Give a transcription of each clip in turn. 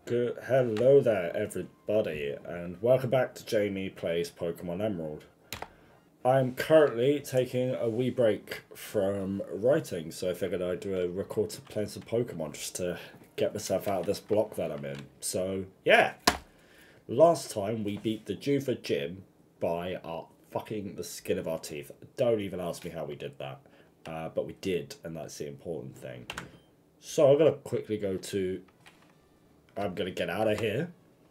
Good, hello there everybody, and welcome back to Jamie Plays Pokemon Emerald. I'm currently taking a wee break from writing, so I figured I'd do a record to playing some Pokemon just to get myself out of this block that I'm in. So, yeah. Last time we beat the Juva Gym by the skin of our teeth. Don't even ask me how we did that. But we did, and that's the important thing. So I'm going to quickly go to... I'm going to get out of here.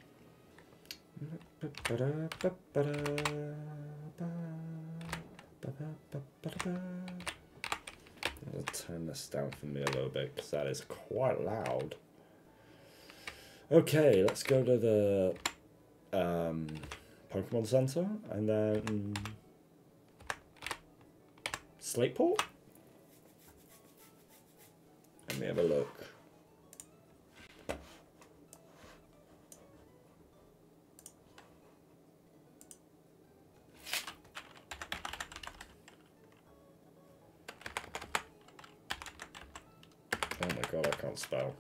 I'll turn this down for me a little bit because that is quite loud. Okay, let's go to the Pokemon Center and then Slateport. Let me have a look. Oh my god, I can't spell.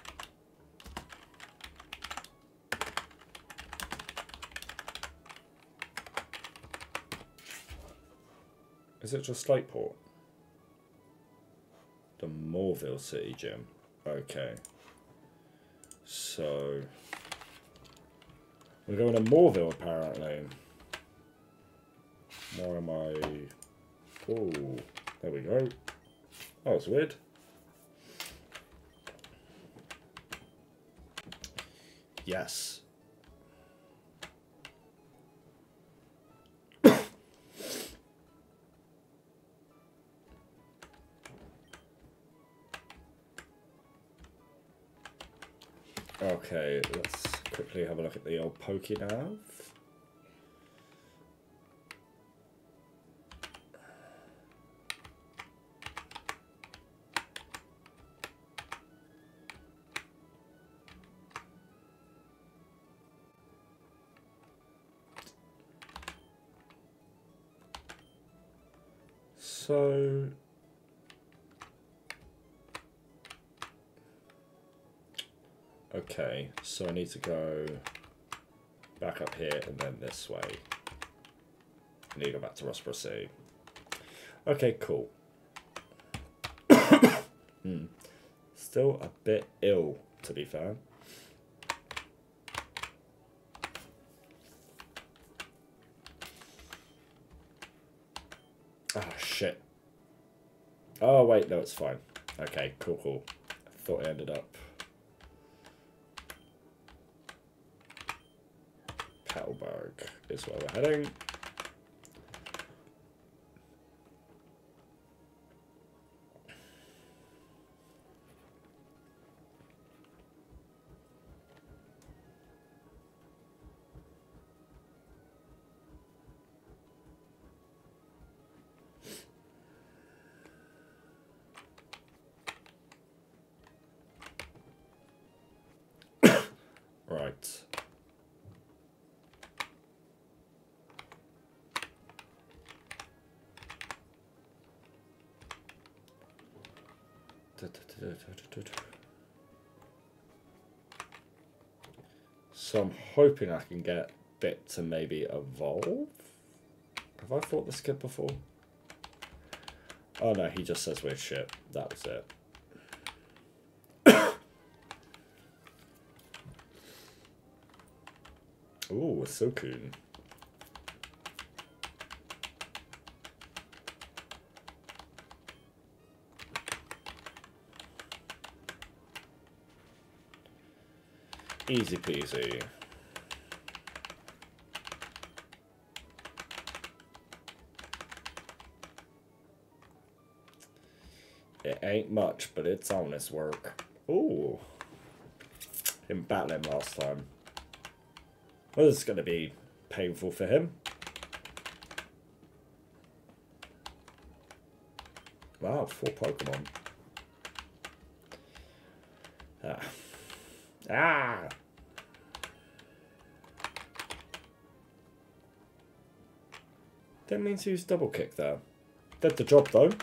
Is it just Slateport? The Moorville City Gym. Okay. So... we're going to Moorville apparently. Where am I? Oh, there we go. Oh, it's weird. Yes. Okay, let's quickly have a look at the old Pokénav. So... okay, so I need to go back up here and then this way. I need to go back to Rossborough City. Okay, cool. Still a bit ill, to be fair. Oh, shit. Oh, wait, no, it's fine. Okay, cool, cool. I thought I ended up... Petalburg is where we're heading. Right. So I'm hoping I can get Bit to maybe evolve. Have I fought this kid before? Oh no, he just says we're shit. That was it. Ooh, a Suicune. Easy peasy. It ain't much, but it's honest work. Ooh. Didn't battle him last time. Well, this is going to be painful for him. Wow, 4 Pokemon. Ah! Didn't mean to use double kick there. Did the job though.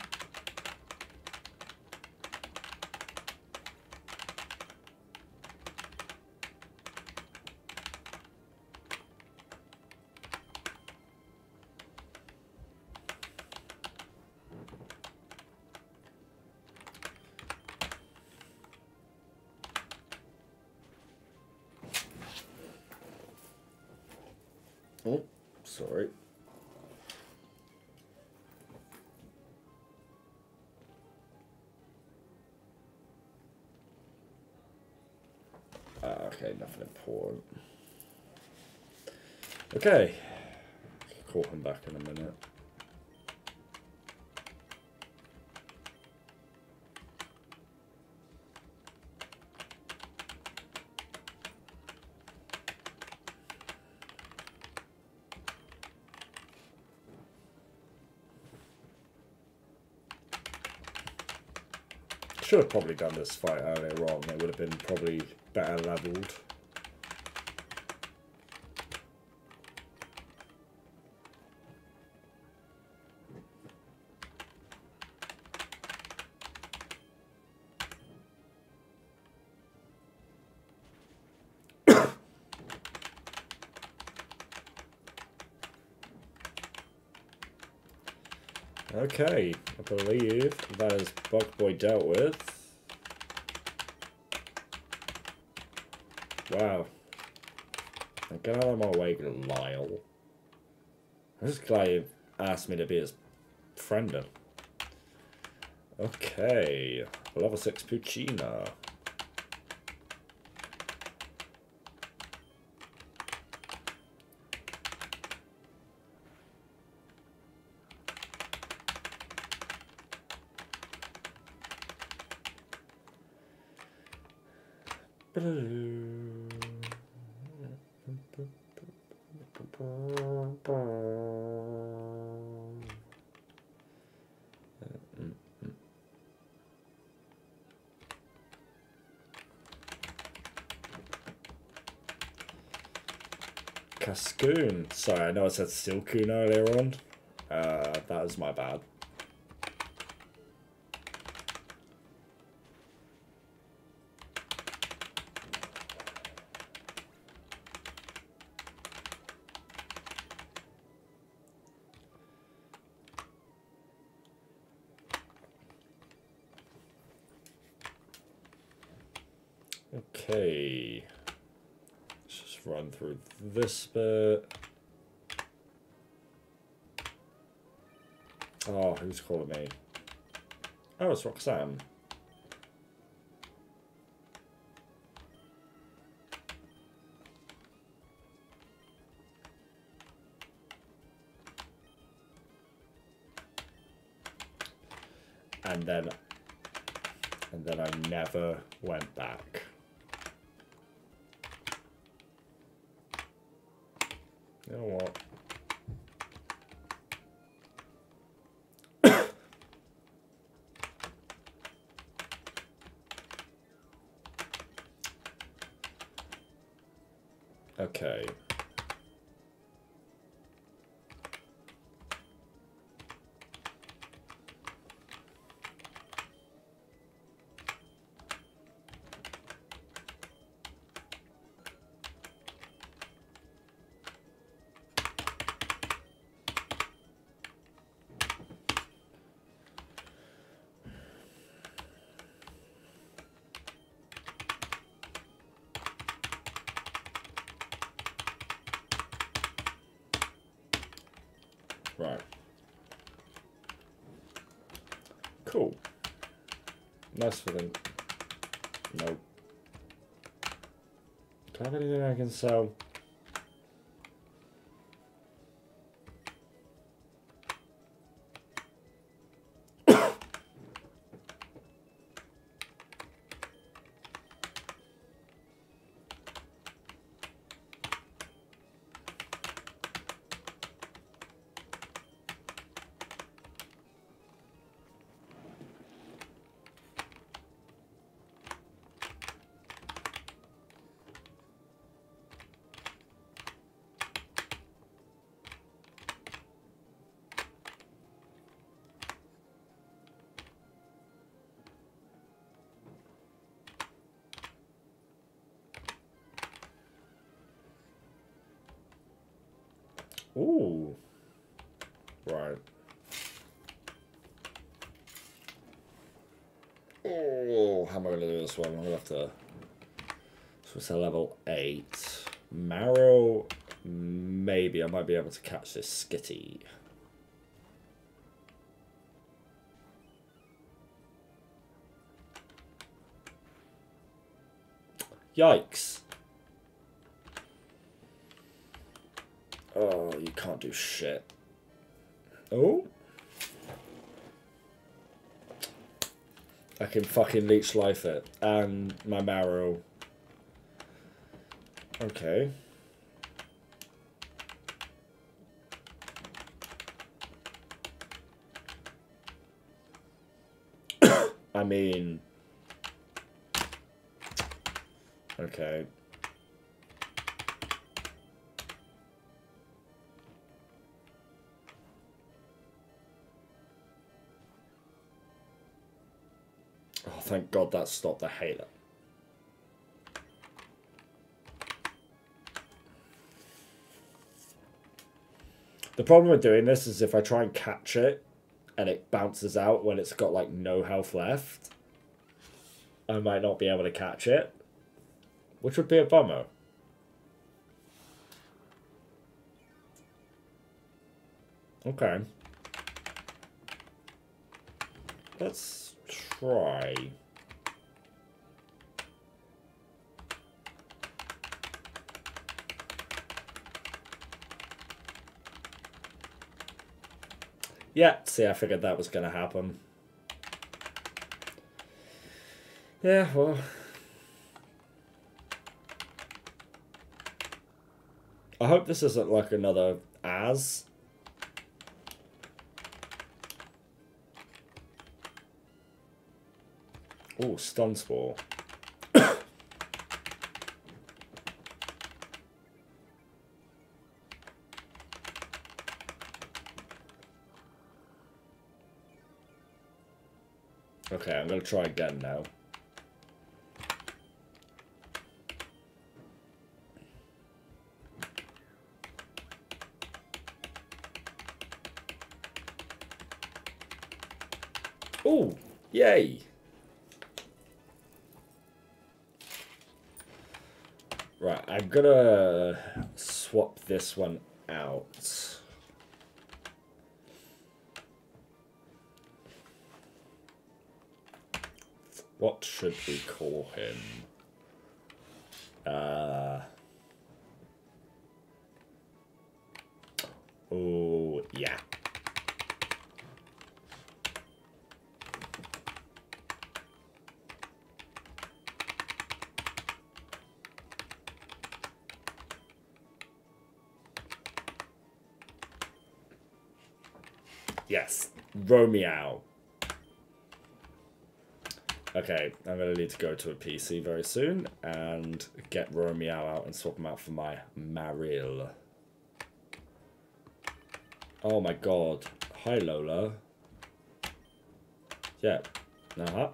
Oh, sorry. Okay, nothing important. Okay. Call him back in a minute. Should have probably done this fight earlier on. It would have been probably better leveled. Okay, I believe that is Bug Boy dealt with. Wow. Get out of my way, Lyle. This guy asked me to be his friend. Okay, level 6 Puccina. Cascoon. Sorry, I know I said Silcoon earlier on. That was my bad. Okay. Let's just run through this bit. Oh, who's calling me? Oh, it's Roxanne. And then I never went back. You know what? Okay. Right. Cool. Nice for them. Nope. Do I have anything I can sell? Ooh. Right. Oh, how am I going to do this one? I'm going to have to... So it's a level 8. Marrow maybe I might be able to catch this skitty. Yikes. Oh, you can't do shit. Oh. I can fucking leech life it. And my marrow. Okay. I mean... Okay. Oh, thank God that stopped. I hate that. The problem with doing this is if I try and catch it and it bounces out when it's got like no health left, I might not be able to catch it, which would be a bummer. Okay. Let's try. Yeah, see, I figured that was going to happen. Yeah, well... I hope this isn't like another as. Oh, stun spore. Okay, I'm going to try again now. Oh, yay! Right, I'm gonna swap this one out. What should we call him? Oh, yeah. Yes, Romeow. Okay, I'm going to need to go to a PC very soon and get Romeow out and swap him out for my Maril. Oh my god. Hi, Lola. Yeah. Uh-huh.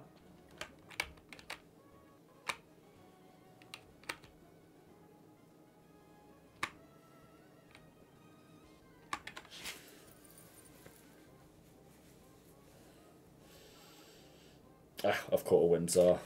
Ah, I've caught a Windsor.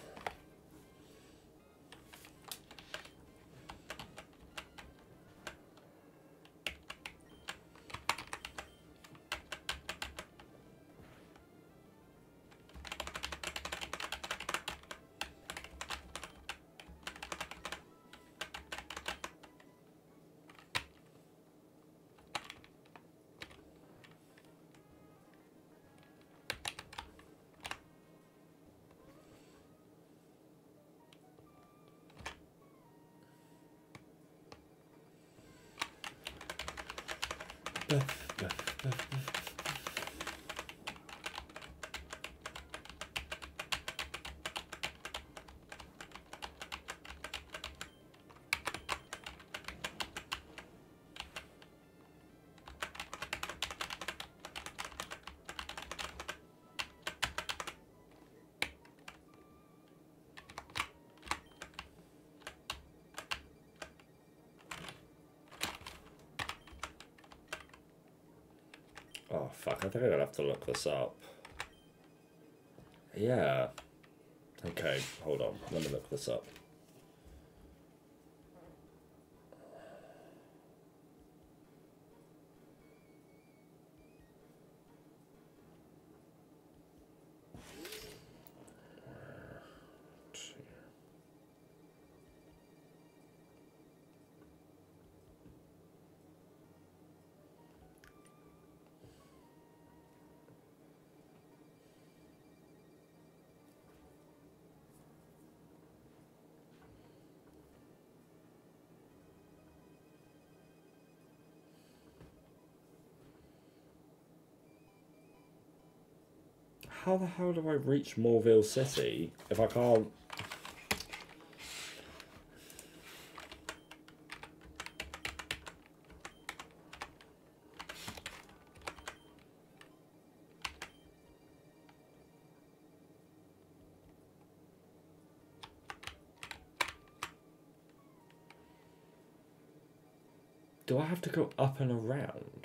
Oh, fuck. I think I'm going to have to look this up. Yeah. Okay, hold on. Let me look this up. How the hell do I reach Morville City if I can't... Do I have to go up and around?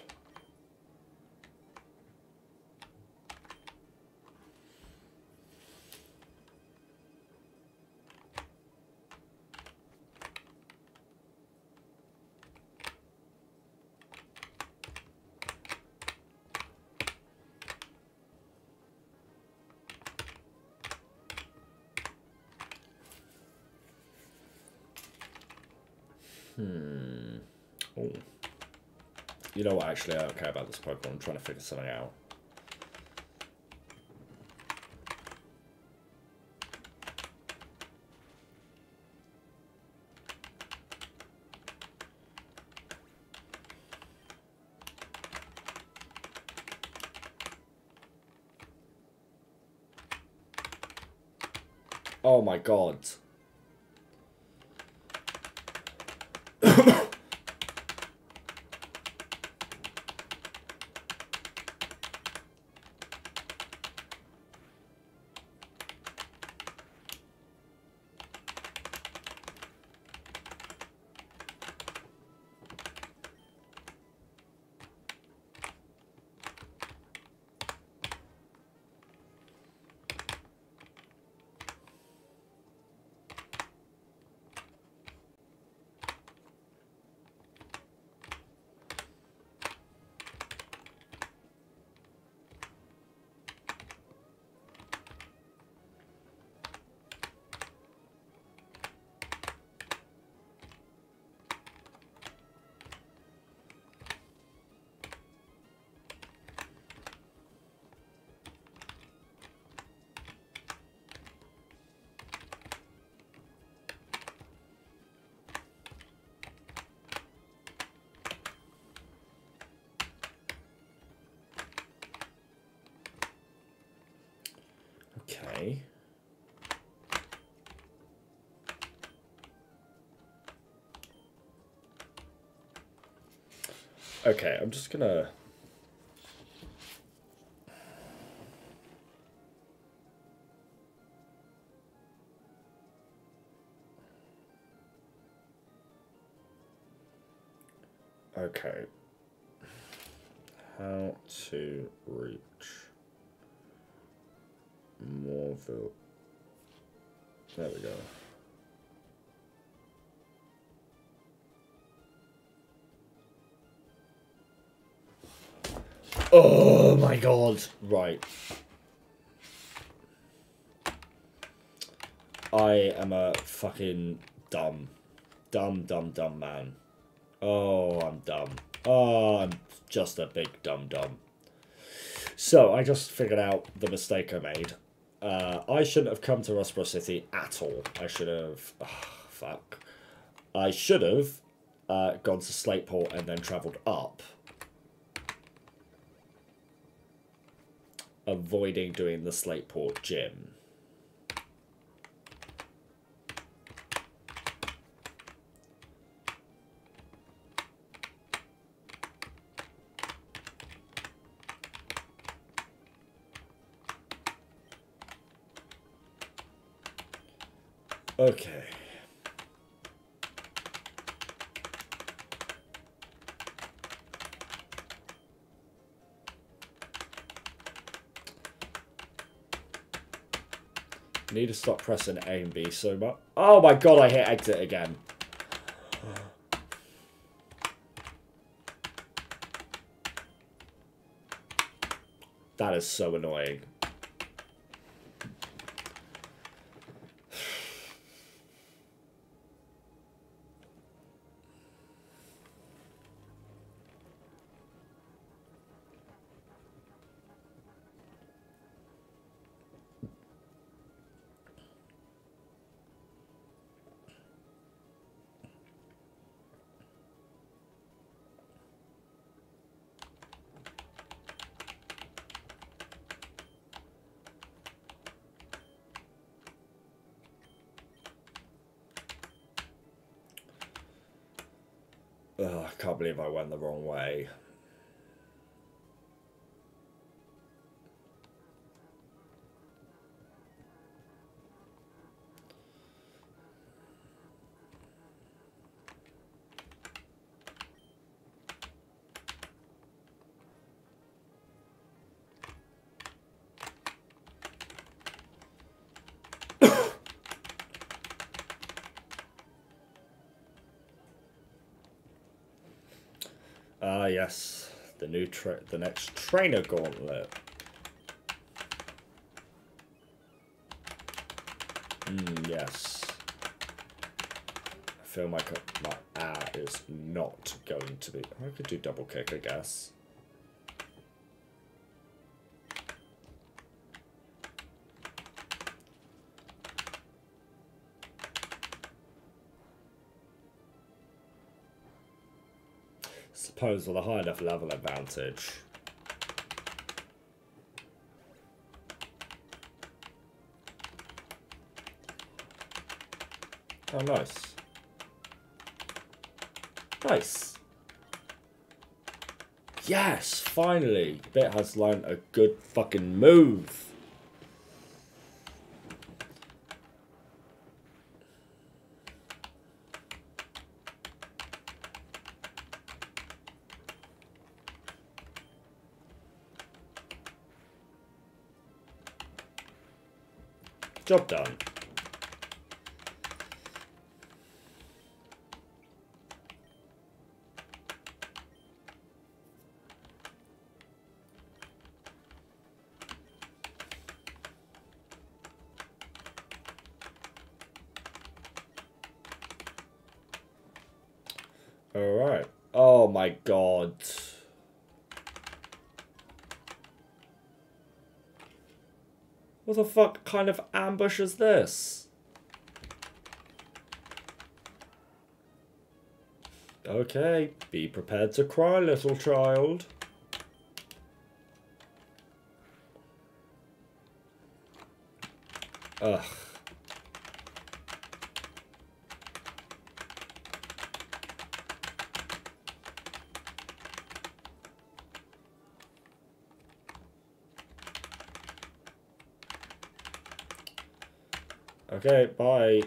Oh. You know what, actually, I don't care about this Pokemon. I'm trying to figure something out. Oh my god. Okay. Okay, I'm just gonna... Okay. How to reach Morville. There we go. Oh my god. Right. I am a fucking dumb man. Oh, I'm dumb. Oh, I'm just a big dumb. So, I just figured out the mistake I made. I shouldn't have come to Rustboro City at all. I should have... Oh, fuck. I should have gone to Slateport and then travelled up. Avoiding doing the Slateport gym. Okay. Need to stop pressing A and B so much. Oh my god, I hit exit again. That is so annoying. Ugh, I can't believe I went the wrong way. Ah, yes. The next trainer gauntlet. Yes. I feel like my A is not going to be... I could do double kick, I guess. Suppose with a high enough level advantage. Oh, nice. Nice. Yes, finally. Bit has learned a good fucking move. Job done. Alright. Oh my god. What the fuck kind of ambush is this? Okay, be prepared to cry, little child. Ugh. Okay, bye.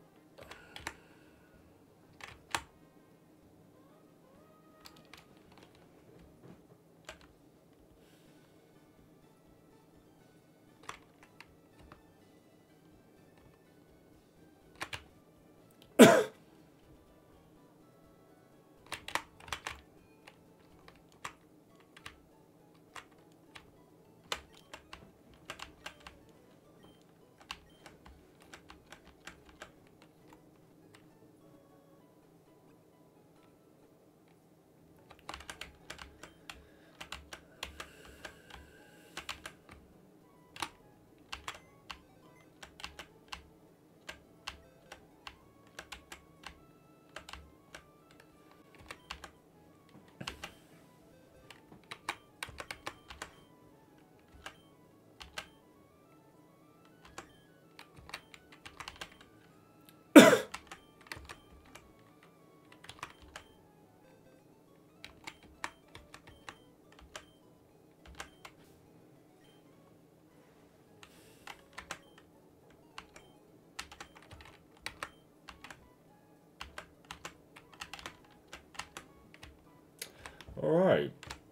Alright.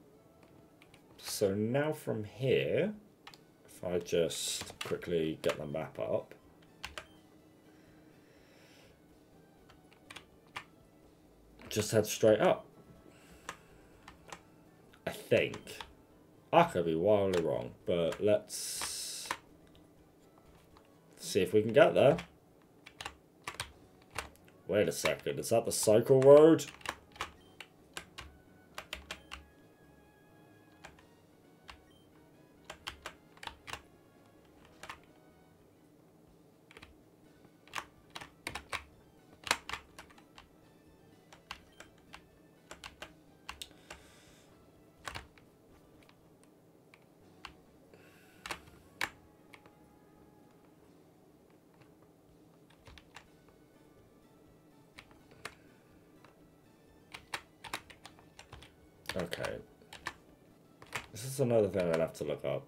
So now from here, if I just quickly get the map up. Just head straight up. I think. I could be wildly wrong, but let's see if we can get there. Wait a second, is that the cycle road? Okay. This is another thing I'll have to look up.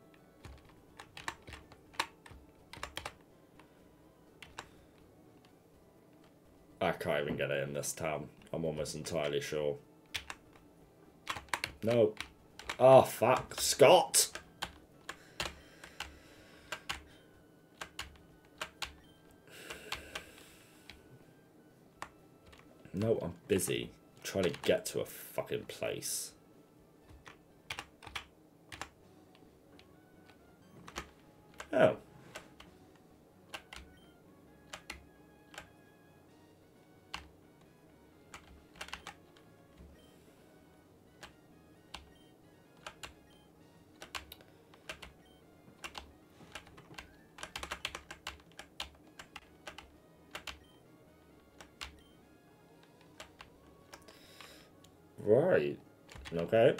I can't even get it in this town. I'm almost entirely sure. No. Oh, fuck. Scott! No, I'm busy. I'm trying to get to a fucking place. Oh. Right. Okay.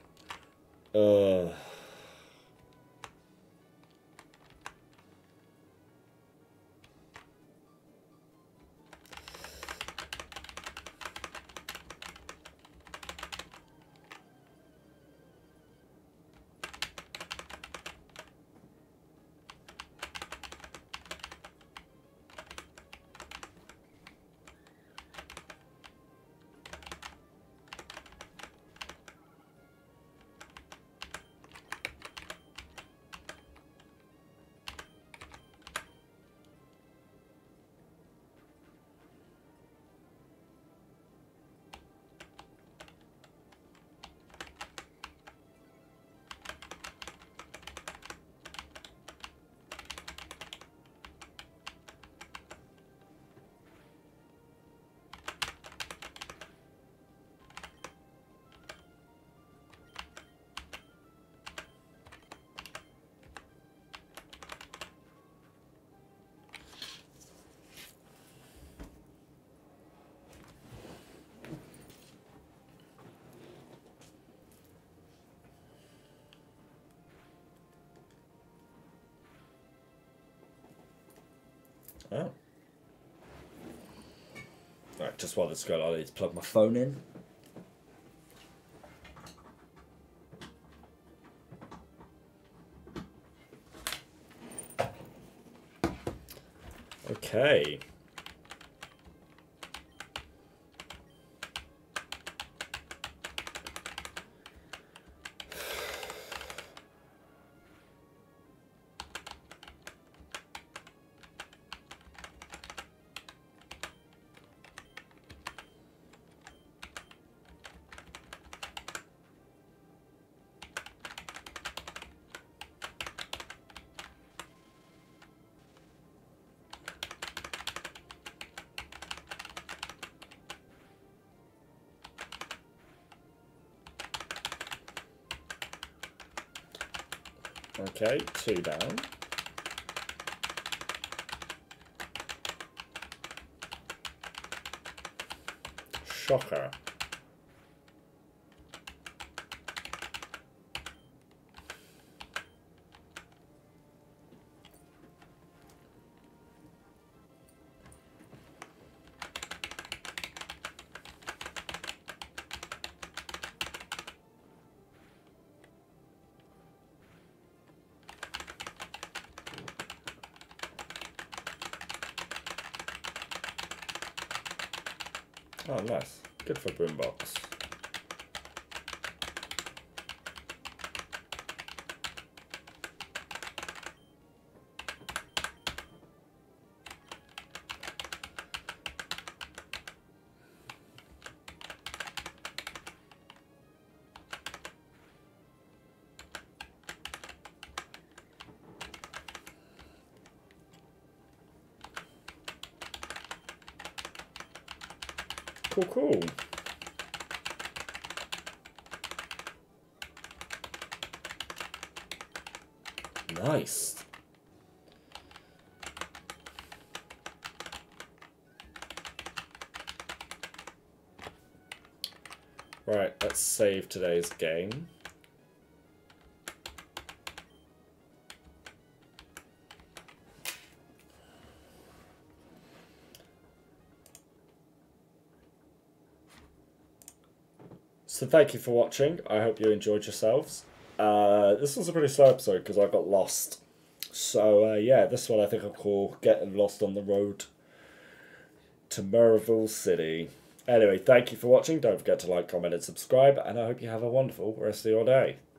Oh. Right, just while this is going on, I need to plug my phone in. Okay. Okay, 2 down. Shocker. Oh, nice. Good for boombox. Cool, cool. Nice. Right, let's save today's game. So So thank you for watching. I hope you enjoyed yourselves. This was a pretty slow episode because I got lost. So yeah, this one I think I'll call Getting Lost on the Road to Merville City. Anyway, thank you for watching. Don't forget to like, comment and subscribe, and I hope you have a wonderful rest of your day.